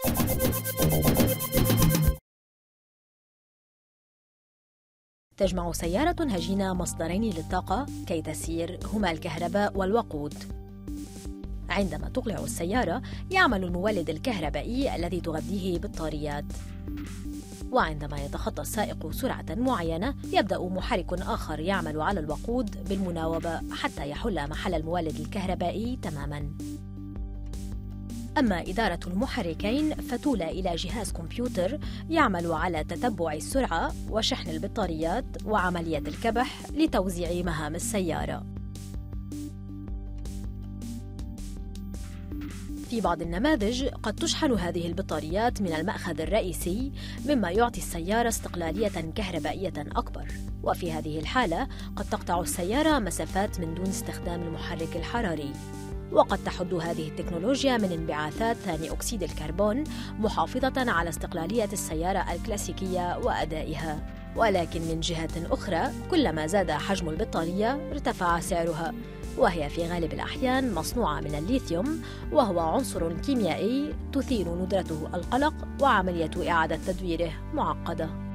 تجمع سيارة هجينة مصدرين للطاقة كي تسير هما الكهرباء والوقود. عندما تقلع السيارة يعمل المولد الكهربائي الذي تغذيه بطاريات، وعندما يتخطى السائق سرعة معينة يبدأ محرك آخر يعمل على الوقود بالمناوبة حتى يحل محل المولد الكهربائي تماماً. أما إدارة المحركين فتولى إلى جهاز كمبيوتر يعمل على تتبع السرعة وشحن البطاريات وعملية الكبح لتوزيع مهام السيارة. في بعض النماذج قد تشحن هذه البطاريات من المأخذ الرئيسي، مما يعطي السيارة استقلالية كهربائية أكبر، وفي هذه الحالة قد تقطع السيارة مسافات من دون استخدام المحرك الحراري. وقد تحد هذه التكنولوجيا من انبعاثات ثاني أكسيد الكربون، محافظة على استقلالية السيارة الكلاسيكية وأدائها. ولكن من جهة أخرى كلما زاد حجم البطارية ارتفع سعرها، وهي في غالب الأحيان مصنوعة من الليثيوم، وهو عنصر كيميائي تثير ندرته القلق، وعملية إعادة تدويره معقدة.